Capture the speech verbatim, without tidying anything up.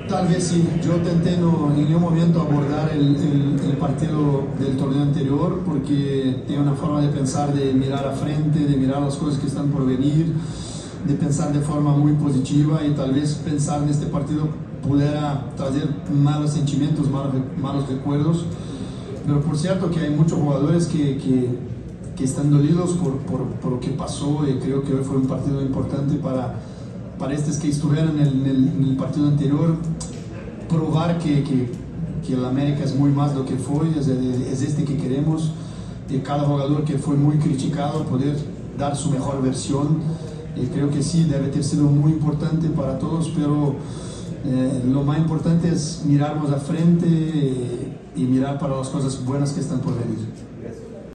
Tal vez sí, yo intenté no, en ningún momento abordar el, el, el partido del torneo anterior porque tengo una forma de pensar, de mirar a frente, de mirar las cosas que están por venir, de pensar de forma muy positiva y tal vez pensar en este partido pudiera traer malos sentimientos, malos, malos recuerdos. Pero por cierto que hay muchos jugadores que, que, que están dolidos por, por, por lo que pasó y creo que hoy fue un partido importante para, para estos que estuvieron en el, en el, en el partido anterior, probar que, que, que el América es muy más de lo que fue, es, es este que queremos, y cada jugador que fue muy criticado poder dar su mejor versión, y creo que sí, debe ter sido muy importante para todos, pero eh, lo más importante es mirarnos a frente y, y mirar para las cosas buenas que están por venir.